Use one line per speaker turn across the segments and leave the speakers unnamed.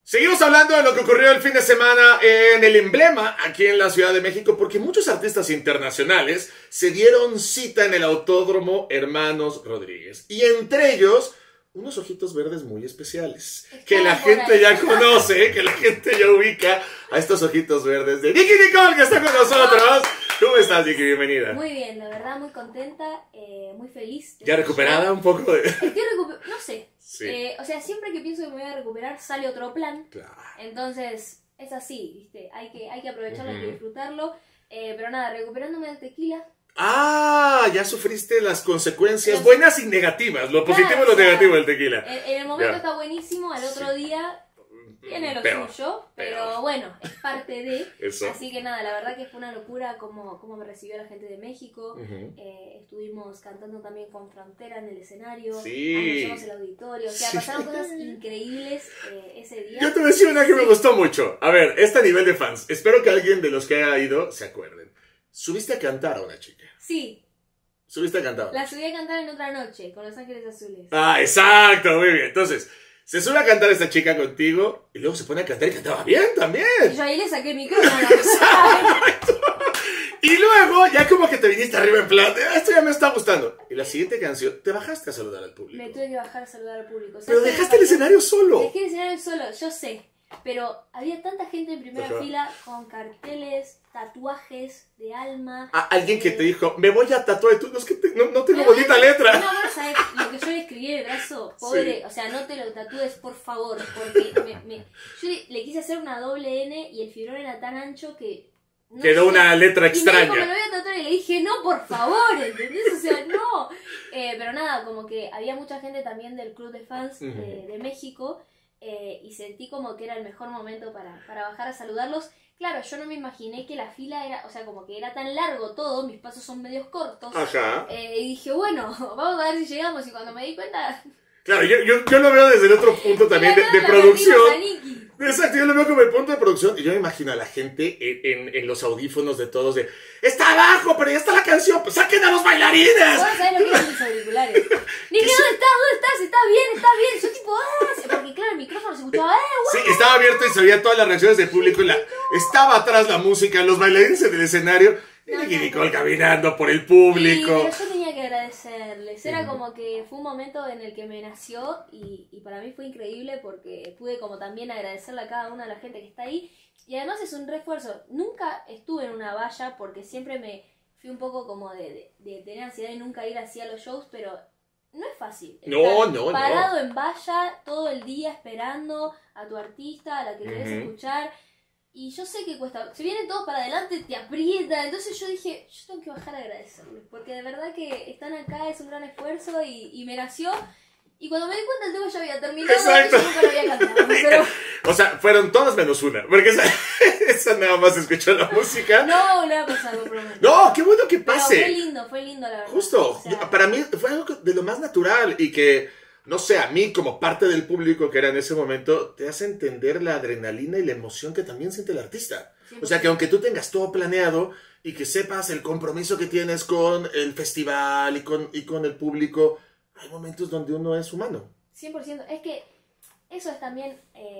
Seguimos hablando de lo que ocurrió el fin de semana en el Emblema, aquí en la Ciudad de México, porque muchos artistas internacionales se dieron cita en el Autódromo Hermanos Rodríguez. Y entre ellos, unos ojitos verdes muy especiales, que la gente ya conoce, que la gente ya ubica a estos ojitos verdes de Nicky Nicole, que está con nosotros. ¿Cómo estás, Nicky? Bienvenida.
Muy bien, la verdad, muy contenta, muy feliz.
¿Ya recuperada un poco de...?
No sé.
Sí.
O sea, siempre que pienso que me voy a recuperar, sale otro plan.
Claro.
Entonces, es así, ¿viste? Hay que aprovecharlo, hay que disfrutarlo. Pero nada, recuperándome del tequila.
Ah, ya sufriste las consecuencias buenas y negativas, lo positivo y lo negativo del tequila.
En el momento está buenísimo, al otro día tiene lo suyo, pero bueno, es parte de
eso.
Así que nada, la verdad que fue una locura cómo me recibió la gente de México. Estuvimos cantando también con Frontera en el escenario, anunciamos el auditorio, o sea, pasaron cosas increíbles ese día.
Yo te voy a decir una que me gustó mucho. A ver, este nivel de fans, espero que alguien de los que haya ido se acuerden. ¿Subiste a cantar a una chica?
Sí.
¿Subiste a cantar?
La subí a cantar en Otra Noche, con Los Ángeles Azules.
Ah, exacto, muy bien. Entonces, se sube a cantar esta chica contigo y luego se pone a cantar y cantaba bien también.
Y yo ahí le saqué el micrófono.
Exacto. Y luego ya como que te viniste arriba en plan, esto ya me está gustando. Y la siguiente canción, te bajaste a saludar al público.
Me tuve que bajar a saludar al público.
Pero dejaste el escenario solo.
Dejé el escenario solo, yo sé. Pero había tanta gente en primera fila con carteles, tatuajes de alma.
Alguien que te dijo, me voy a tatuar. Tú, no, es que no tengo bonita letra.
No, bueno, ¿sabes? Lo que yo le escribí en el brazo, pobre, o sea, no te lo tatúes, por favor. Porque yo le quise hacer una doble N y el fibrón era tan ancho que... No
quedó
sé,
una letra extraña.
Y me dijo, me lo voy a tatuar y le dije, no, por favor, ¿entendés? O sea, no. Pero nada, como que había mucha gente también del club de fans de México. Y sentí como que era el mejor momento para bajar a saludarlos. Claro, yo no me imaginé que la fila era, o sea, como que era tan largo todo, mis pasos son medios cortos.
Ajá.
Y dije, bueno, vamos a ver si llegamos. Y cuando me di cuenta...
Claro, yo lo veo desde el otro punto también de producción. Exacto, yo lo veo como el punto de producción. Y yo me imagino a la gente en los audífonos de todos de, está abajo, pero ya está la canción, pues saquen a los bailarines.
Ahora sabes lo que eran mis auriculares. Dije, ¿dónde estás? Está bien. Yo tipo, porque claro, el micrófono se escuchaba, wow.
Sí, estaba abierto y se veía todas las reacciones del público y estaba atrás la música, los bailarines en el escenario. Y Nicole caminando por el público.
Sí, pero yo tenía que agradecerles. Era como que fue un momento en el que me nació y para mí fue increíble porque pude como también agradecerle a cada una de la gente que está ahí. Y además es un refuerzo. Nunca estuve en una valla porque siempre me fui un poco como de tener ansiedad y nunca ir así a los shows, pero no es fácil.
No.
Parado en valla todo el día esperando a tu artista, a la que querés escuchar. Y yo sé que cuesta, si vienen todos para adelante te aprieta, entonces yo dije, yo tengo que bajar a agradecerles, porque de verdad que están acá, es un gran esfuerzo y me nació, y cuando me di cuenta el tema ya había terminado.
Exacto.
Yo nunca lo había cantado, pero...
O sea, fueron todas menos una, porque esa nada más escuchó la música.
No, le va a pasar, lo prometo.
No, qué bueno que pase.
Pero fue lindo la verdad.
Justo,
o sea,
para mí fue algo de lo más natural y que... No sé, a mí como parte del público que era en ese momento, te hace entender la adrenalina y la emoción que también siente el artista. 100%. O sea, que aunque tú tengas todo planeado y que sepas el compromiso que tienes con el festival y con el público, hay momentos donde uno es humano.
100%. Es que eso es también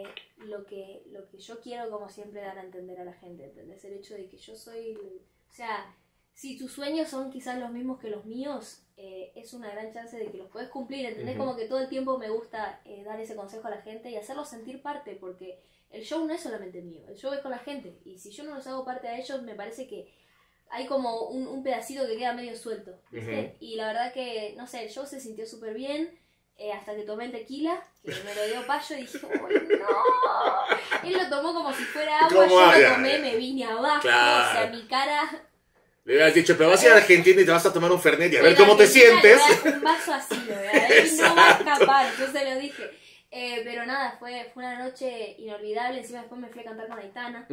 lo que yo quiero como siempre dar a entender a la gente, ¿entendés? El hecho de que yo soy... O sea, si tus sueños son quizás los mismos que los míos... es una gran chance de que los puedes cumplir, ¿entendés? Como que todo el tiempo me gusta dar ese consejo a la gente y hacerlos sentir parte, porque el show no es solamente mío, el show es con la gente, y si yo no los hago parte a ellos, me parece que hay como un pedacito que queda medio suelto, ¿viste? Y la verdad que, no sé, el show se sintió súper bien, hasta que tomé el tequila, que me lo dio Payo y dije, ¡ay, no! Él lo tomó como si fuera agua, yo lo tomé, me vine abajo, claro. O sea, mi cara...
Le hubieras dicho, pero vas a ir a Argentina y te vas a tomar un Fernet y a ver cómo te sientes.
Un vaso así, ¿verdad? Él no va a escapar, yo se lo dije. Pero nada, fue una noche inolvidable. Encima después me fui a cantar con Aitana.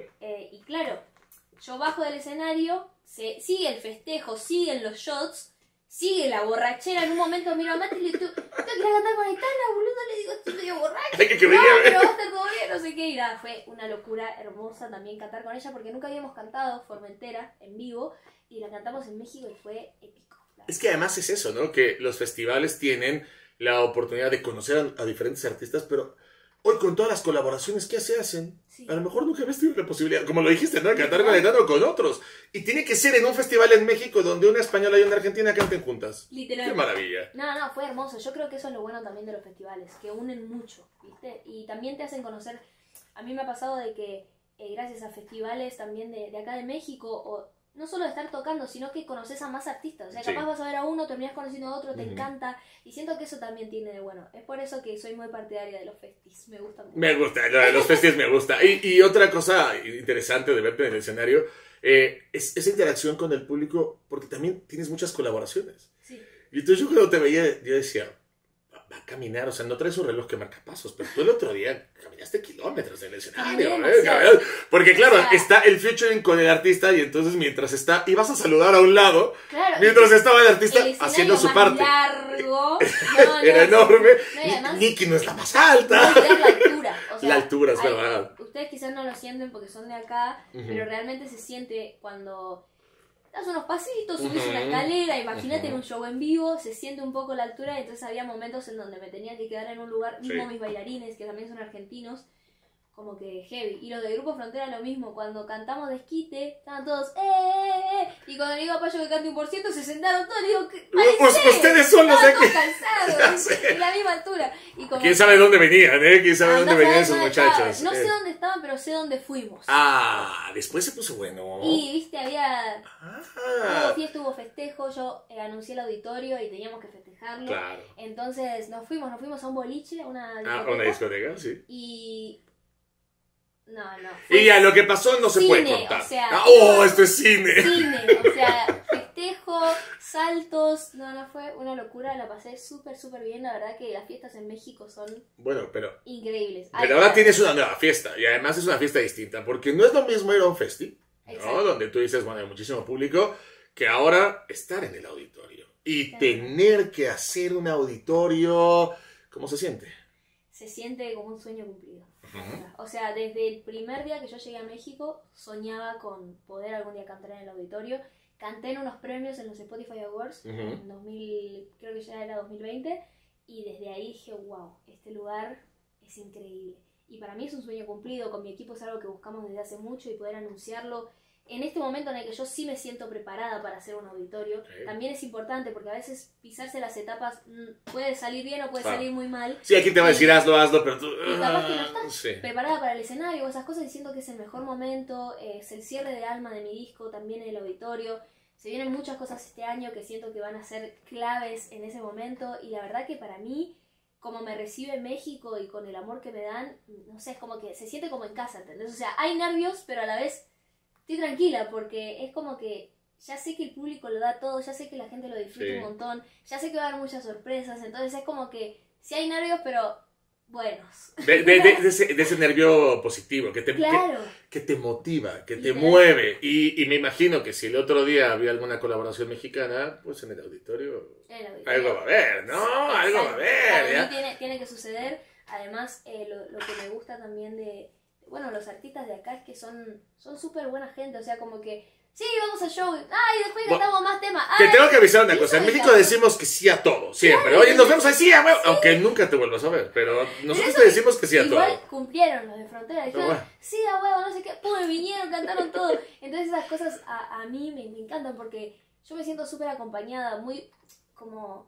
Y claro, yo bajo del escenario, sigue el festejo, siguen los shots, sigue la borrachera. En un momento miro a Mati y le digo, ¿tú quieres cantar con Aitana, boludo? Le digo, estoy medio borracha. No, pero va a estar todo bien, no sé qué. Y nada, fue una locura hermosa también cantar con ella, porque nunca habíamos cantado Formentera en vivo, y la cantamos en México y fue épico.
Es que además es eso, ¿no? Que los festivales tienen la oportunidad de conocer a diferentes artistas, pero Hoy con todas las colaboraciones que se hacen,
Sí.
a lo mejor nunca habías tenido la posibilidad, como lo dijiste, ¿no? De cantar con Aitana o con otros. Y tiene que ser en un festival en México donde una española y una argentina canten juntas.
Literal.
¡Qué maravilla!
No, fue hermoso. Yo creo que eso es lo bueno también de los festivales, que unen mucho, ¿viste? Y también te hacen conocer. A mí me ha pasado de que gracias a festivales también de acá de México, o no solo de estar tocando, sino que conoces a más artistas. O sea, capaz
Sí.
vas a ver a uno, terminas conociendo a otro, te
Ujú.
encanta. Y siento que eso también tiene de bueno. Es por eso que soy muy partidaria de los festis. Me gusta mucho.
Me gusta, lo de los festivales me gusta. Y otra cosa interesante de verte en el escenario es esa interacción con el público, porque también tienes muchas colaboraciones.
Sí.
Y entonces yo cuando te veía, yo decía, va a caminar, o sea, no traes un reloj que marca pasos, pero tú el otro día caminaste kilómetros en el escenario,
Caminé demasiado.
porque claro,
O sea,
está el featuring con el artista y entonces mientras está, ibas a saludar a un lado,
Claro,
mientras estaba el artista
el escenario
haciendo su
más
parte.
largo.
Era enorme.
No, y además,
Nicky no es la más alta.
no olvidar la altura. O sea,
La altura, es
hay-
verdad.
Ustedes quizás no lo sienten porque son de acá,
Ujú.
pero realmente se siente cuando das unos pasitos, subís
Ujú.
una escalera, imagínate en
Ujú.
un show en vivo, se siente un poco la altura, y entonces había momentos en donde me tenía que quedar en un lugar, mismo
Sí.
mis bailarines, que también son argentinos, como que heavy. Y los de Grupo Frontera lo mismo, cuando cantamos Desquite, estaban todos, y cuando le digo a Payo que cante 1%, se sentaron todos, y digo,
Ustedes son los de
estaban
aquí.
todos
Ya
cansados,
sé.
en la misma altura. Y como
¿Quién sabe dónde venían, ¿Quién sabe
Andá
dónde
a
venían
saber
esos
dónde
muchachos?
estaban. No sé dónde estaban, pero sé dónde fuimos.
Después se puso bueno.
Y viste, hubo
Ah,
fiesta, hubo festejo, yo anuncié el auditorio y teníamos que festejarlo.
claro.
Entonces nos fuimos a un boliche, a una
Una discoteca, sí.
y... No.
Y ya, lo que pasó no se puede
cine,
contar.
o sea,
Esto es cine.
Cine, o sea, festejo, saltos, no, fue una locura, la pasé súper, súper bien, la verdad que las fiestas en México son
Bueno, pero
increíbles.
ahora tienes una nueva fiesta y además es una fiesta distinta porque no es lo mismo ir a un festi, ¿no?
Exacto.
Donde tú dices, bueno, hay muchísimo público, que ahora estar en el auditorio y
Claro.
tener que hacer un auditorio. ¿Cómo se siente?
Se siente como un sueño cumplido. O sea, desde el primer día que yo llegué a México, soñaba con poder algún día cantar en el auditorio. Canté en unos premios en los Spotify Awards,
Ujú.
en 2000, creo que ya era 2020, y desde ahí dije, wow, este lugar es increíble. Y para mí es un sueño cumplido, con mi equipo es algo que buscamos desde hace mucho y poder anunciarlo en este momento en el que yo sí me siento preparada para hacer un auditorio.
Sí.
También es importante porque a veces pisarse las etapas puede salir bien o puede
Claro.
salir muy mal.
Sí, aquí te va a decir hazlo, pero tú...
Y capaz que no estás
Sí.
preparada para el escenario o esas cosas, diciendo que es el mejor momento, es el cierre de Alma de mi disco, también en el auditorio. Se vienen muchas cosas este año que siento que van a ser claves en ese momento, y la verdad que para mí, como me recibe México y con el amor que me dan, no sé, es como que se siente como en casa, ¿entendés? O sea, hay nervios, pero a la vez estoy tranquila porque es como que ya sé que el público lo da todo, ya sé que la gente lo disfruta
Sí.
un montón, ya sé que va a haber muchas sorpresas, entonces es como que sí hay nervios, pero buenos.
De ese nervio positivo que te,
Claro.
que te motiva, que te
Literal.
mueve. Y me imagino que si el otro día había alguna colaboración mexicana, pues en el auditorio
El auditorio.
algo va a haber, ¿no? Algo va a haber,
Para
¿ya?
mí tiene que suceder. Además, lo que me gusta también de, bueno, los artistas de acá es que son súper buena gente. O sea, como que, sí, vamos al show. Ay, después
Bueno,
cantamos más temas.
Te
Ay,
tengo que avisar una
y
cosa. En
eso de
México
la-
decimos que sí a todo, siempre.
Claro.
Oye, nos vemos ahí, sí, a huevo. Aunque nunca te vuelvas a ver. Pero nosotros
eso
te decimos que sí a
Igual
todo.
cumplieron los de Frontera. Dijeron,
Pero bueno.
sí, a huevo, no sé qué. Pum, vinieron, cantaron todo. Entonces esas cosas a mí me encantan porque yo me siento súper acompañada, muy como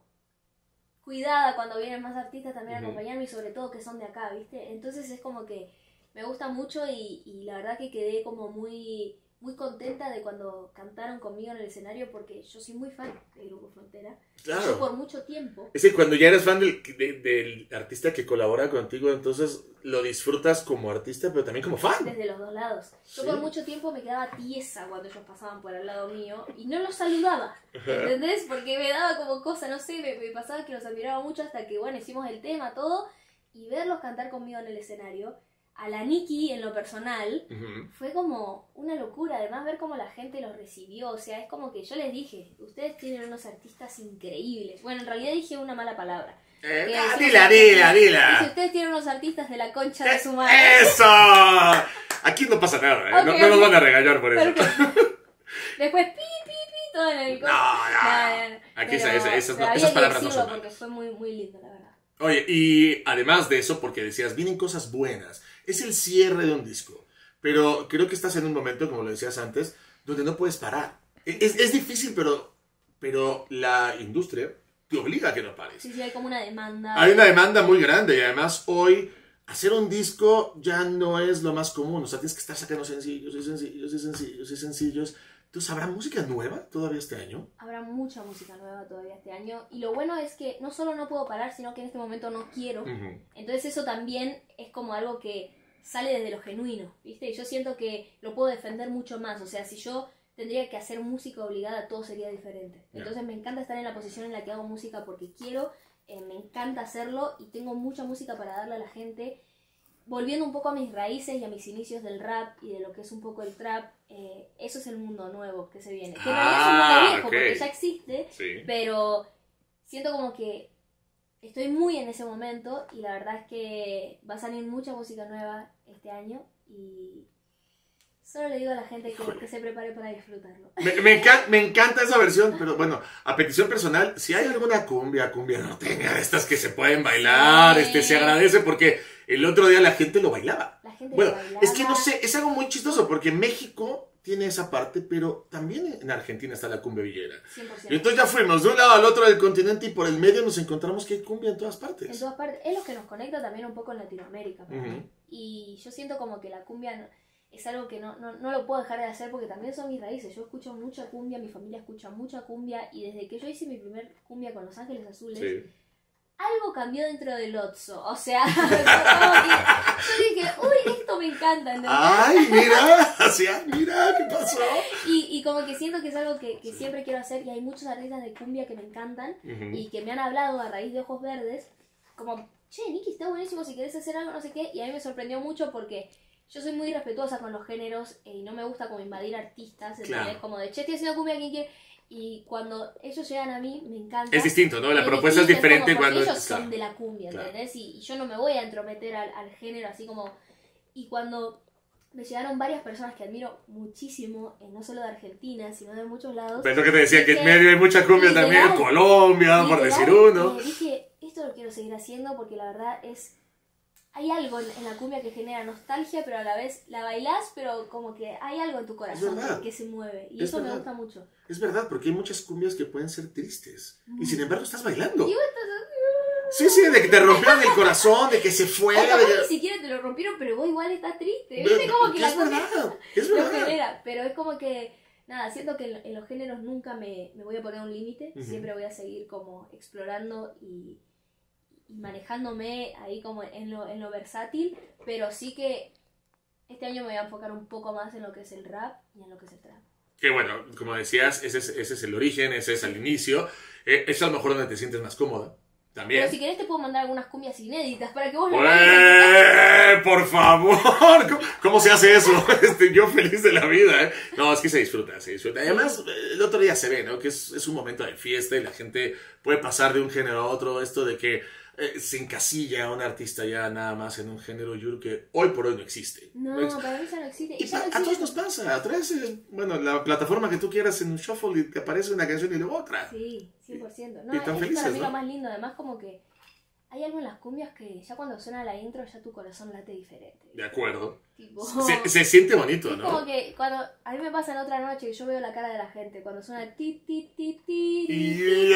cuidada cuando vienen más artistas también a
Ujú.
acompañarme, y sobre todo que son de acá, ¿viste? Entonces es como que me gusta mucho, y la verdad que quedé como muy, muy contenta de cuando cantaron conmigo en el escenario, porque yo soy muy fan del Grupo Frontera. Yo
Claro.
por mucho tiempo.
Es que cuando ya eres fan del artista que colabora contigo, entonces lo disfrutas como artista, pero también como fan.
Desde los dos lados. Yo
Sí.
por mucho tiempo me quedaba tiesa cuando ellos pasaban por al lado mío y no los saludaba, ¿entendés? Porque me daba como cosa, no sé, me pasaba que los admiraba mucho hasta que, bueno, hicimos el tema, todo, y verlos cantar conmigo en el escenario, a la Nicki en lo personal,
Ujú.
fue como una locura. Además, ver cómo la gente los recibió, o sea, es como que yo les dije, ustedes tienen unos artistas increíbles. Bueno, en realidad dije una mala palabra.
Dila.
Dije, ustedes tienen unos artistas de la concha de su madre.
¡Eso! Aquí no pasa nada, ¿eh?
Ok,
No nos
ok.
van a regañar por eso.
Perfecto. Después, pi, todo en el
No. Aquí
Pero
esas
había
palabras no
que decirlo
son
porque
malas.
fue muy, muy lindo, la verdad.
Oye, y además de eso, porque decías, vienen cosas buenas, es el cierre de un disco, pero creo que estás en un momento, como lo decías antes, donde no puedes parar. Es difícil, pero la industria te obliga a que no pares.
Sí, sí, hay como una demanda.
Hay una demanda muy grande y además hoy hacer un disco ya no es lo más común. O sea, tienes que estar sacando sencillos y sencillos y sencillos y sencillos. Entonces, ¿habrá música nueva todavía este año?
Habrá mucha música nueva todavía este año. Y lo bueno es que no solo no puedo parar, sino que en este momento no quiero.
Uh-huh.
Entonces eso también es como algo que sale desde lo genuino, ¿viste? Y yo siento que lo puedo defender mucho más. O sea, si yo tendría que hacer música obligada, todo sería diferente. Entonces me encanta estar en la posición en la que hago música porque quiero, me encanta hacerlo y tengo mucha música para darle a la gente. Volviendo un poco a mis raíces y a mis inicios del rap y de lo que es un poco el trap, eso es el mundo nuevo que se viene. Que en realidad es un mundo viejo, porque ya existe,
sí.
Pero siento como que estoy muy en ese momento y la verdad es que va a salir mucha música nueva este año y solo le digo a la gente que se prepare para disfrutarlo.
Me encanta esa versión, pero bueno, a petición personal, si hay alguna cumbia norteña de estas que se pueden bailar,
Sí.
se agradece porque el otro día la gente lo bailaba.
La gente
Bueno,
lo bailaba.
es que no sé, es algo muy chistoso porque México tiene esa parte, pero también en Argentina está la cumbia villera.
100%.
Y entonces ya fuimos de un lado al otro del continente y por el medio nos encontramos que hay cumbia en todas partes.
En todas partes. Es lo que nos conecta también un poco en Latinoamérica. para
Ujú.
mí. Y yo siento como que la cumbia es algo que no lo puedo dejar de hacer porque también son mis raíces. Yo escucho mucha cumbia, mi familia escucha mucha cumbia y desde que yo hice mi primer cumbia con Los Ángeles Azules,
Sí.
algo cambió dentro del Otso. O sea, yo dije, uy, esto me encanta, ¿entendés?
¡Ay, mira! Mira, ¿qué pasó?
Y como que siento que es algo que siempre quiero hacer y hay muchos artistas de cumbia que me encantan
Ujú.
y que me han hablado a raíz de Ojos Verdes como, che, Nicky, está buenísimo si querés hacer algo, no sé qué, y a mí me sorprendió mucho porque yo soy muy respetuosa con los géneros y no me gusta como invadir artistas, ¿entendés?
Claro.
Como de, che, estoy haciendo cumbia, ¿quién quiere? Y cuando ellos llegan a mí, me encanta.
Es distinto, ¿no? La propuesta es
distinto,
diferente
como porque
cuando...
ellos son de la cumbia,
Claro.
¿entendés? Y yo no me voy a entrometer al género así como... Y cuando me llegaron varias personas que admiro muchísimo, no solo de Argentina, sino de muchos lados.
Pero que te decía que en
dije,
medio hay mucha cumbia
literal,
también, en Colombia, por
literal,
decir uno.
Dije, esto lo quiero seguir haciendo porque la verdad es... Hay algo en la cumbia que genera nostalgia, pero a la vez la bailás, pero como que hay algo en tu corazón
verdad.
que se mueve. Y
Es
eso me
verdad.
gusta mucho.
Es verdad, porque hay muchas cumbias que pueden ser tristes. Y sin embargo estás bailando.
Y vos
Sí, sí, de que te rompieron el corazón, de que se fue.
o
de
capaz
que-
ni siquiera te lo rompieron, pero vos igual estás triste. ¿Viste? Como que la
es
cumbia
verdad, es
lo
verdad.
genera. Pero es como que, nada, siento que en los géneros nunca me voy a poner un límite.
Ujú.
Siempre voy a seguir como explorando y manejándome ahí como en lo versátil. Pero sí que este año me voy a enfocar un poco más en lo que es el rap y en lo que es el trap.
Que bueno, como decías, ese es el origen, ese es el inicio. Es a lo mejor donde te sientes más cómoda. También.
Pero si querés te puedo mandar algunas cumbias inéditas para que vos lo veas.
Por favor, ¿cómo se hace eso? Yo feliz de la vida, ¿eh? No, es que se disfruta, se disfruta. Además, el otro día se ve, ¿no? Que es un momento de fiesta y la gente puede pasar de un género a otro. Esto de que se encasilla a un artista ya nada más en un género, yo creo que hoy por hoy no existe.
No,
ex-
para mí ya no existe.
y
Ya no
a todos
existe.
nos pasa. Traes, bueno, la plataforma que tú quieras en un shuffle y te aparece una canción y luego otra.
Sí, 100%. No,
Y tan
es
felices,
para mí
¿no?
lo más lindo. Además, como que hay algo en las cumbias que ya cuando suena la intro ya tu corazón late diferente.
De acuerdo.
Tipo,
Se siente bonito,
es como
¿no?
que cuando a mí me pasa en otra noche que yo veo la cara de la gente cuando suena ti ti ti ti
Y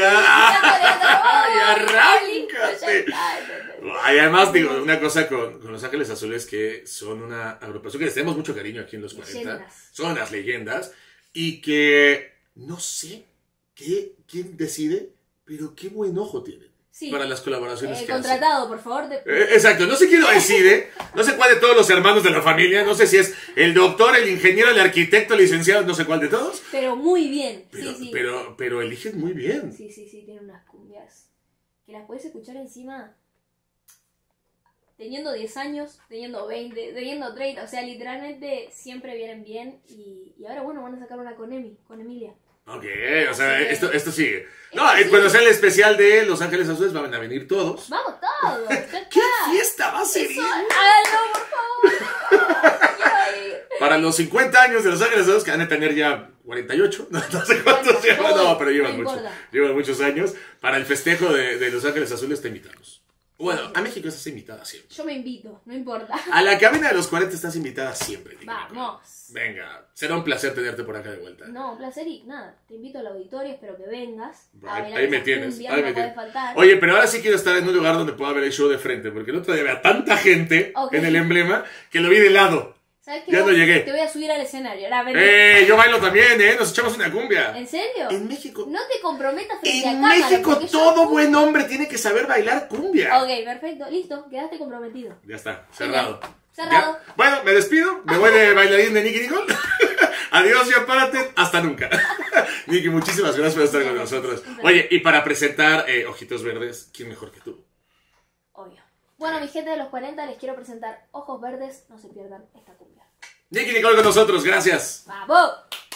arráncate. Y además, digo, una cosa con Los Ángeles Azules, que son una agrupación que les tenemos mucho cariño aquí en los 40.
Leyendas.
Son las leyendas. Y que no sé quién decide, pero qué buen ojo tienen
Sí.
para las colaboraciones que hacen.
Contratado, por favor.
Exacto, no sé quién lo decide, no sé cuál de todos los hermanos de la familia, no sé si es el doctor, el ingeniero, el arquitecto, el licenciado, no sé cuál de todos,
Pero muy bien.
pero,
Sí, sí.
pero eligen muy bien.
Sí, tienen unas cumbias que las puedes escuchar encima teniendo 10 años, teniendo 20, teniendo 30, o sea, literalmente siempre vienen bien y ahora, bueno, van a sacar una con Emilia.
Ok, o sea,
Así que-
esto sigue. No,
Esto sigue.
cuando sea el especial de Los Ángeles Azules van a venir todos.
¡Vamos todos! ¡Ya
¿Qué
está!
fiesta va a ser?
Eso, háganlo, por favor. Quiero ir.
Para los 50 años de Los Ángeles Azules, que van a tener ya 48, no sé cuántos llevan, no, pero llevan
No
mucho,
importa.
llevan muchos años. Para el festejo de Los Ángeles Azules te invitamos. Bueno,
Sí.
a México estás invitada siempre.
Yo me invito, no importa.
A la cabina de los 40 estás invitada siempre, Nicky Nicole.
Vamos.
Venga, será un placer tenerte por acá de vuelta.
No, un placer y nada. Te invito al auditorio, espero que vengas. a
Ahí,
bailar
ahí me
esa
tienes,
cumbia,
ahí
no
me
puede
tienes.
faltar.
Oye, pero ahora sí quiero estar en un lugar donde pueda ver el show de frente, porque el otro día había tanta gente
Ok.
en el emblema que lo vi de lado.
¿Sabes qué?
Ya no llegué.
Te voy a subir al escenario. Ahora, ven.
Yo bailo también, nos echamos una cumbia.
¿En serio?
En México.
No te comprometas frente a
En
cámara.
México
porque yo-
todo buen hombre tiene que saber bailar cumbia.
Ok, perfecto. Listo, quedaste comprometido.
Ya está, cerrado.
Cerrado.
Ya. Bueno, me despido, me voy de bailarín de Nicky Nicole. Adiós, ya párate, hasta nunca. Nicky, muchísimas gracias por estar con nosotros. Oye, y para presentar Ojitos Verdes, ¿quién mejor que tú?
Obvio. Bueno, mi gente de los 40, les quiero presentar Ojos Verdes. No se pierdan esta cumbia.
Nicky Nicole con nosotros, gracias.
¡Vamos!